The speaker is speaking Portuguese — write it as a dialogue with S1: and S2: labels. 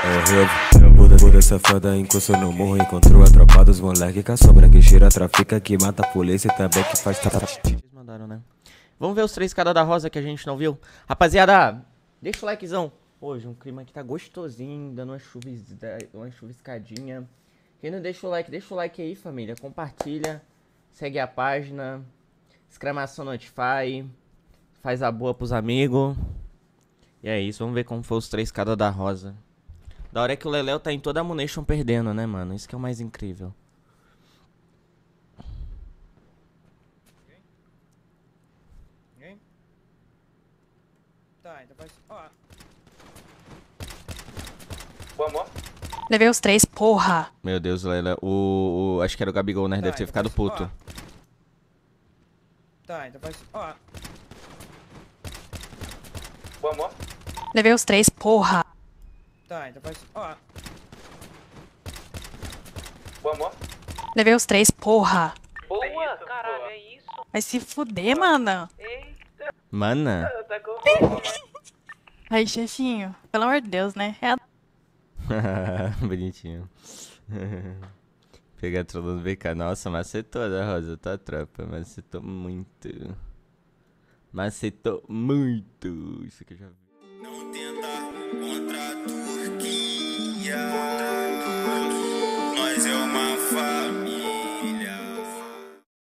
S1: Puta safada encostou no morro, encontrou a tropa dos moleque com a sombra que cheira, trafica, que mata a polícia e também que faz...
S2: Vocês mandaram, né? Vamos ver os 3 caras da rosa que a gente não viu. Rapaziada, deixa o likezão. Hoje um clima que tá gostosinho, dando uma chuviscadinha. Quem não deixa o like aí, família. Compartilha, segue a página, exclamação notify, faz a boa pros amigos. E é isso, vamos ver como foi os 3 caras da rosa. Da hora é que o Leléo tá em toda a Munition perdendo, né, mano? Isso que é o mais incrível.
S3: Ninguém? Tá, então faz... Ó.
S4: Vamos.
S5: Levei os 3, porra.
S2: Meu Deus, Leléo. Acho que era o Gabigol, né? Deve ter ficado puto.
S3: Tá, então faz... Ó.
S4: Vamos.
S5: Levei os 3, porra.
S3: Tá, então faz... Ó.
S4: Vamos.
S5: Levei os 3, porra.
S4: Boa, caralho, é isso.
S5: Vai se fuder, mano.
S4: Eita,
S2: Mana.
S4: tá com...
S5: Aí, chefinho, pelo amor de Deus, né? É a...
S2: Bonitinho. Pegar trollando no BK. Nossa, macetou a Rosa, tá, tropa? Macetou muito. Macetou muito. Isso aqui eu já vi.
S6: Não tenta contra a Turquia. Nós é uma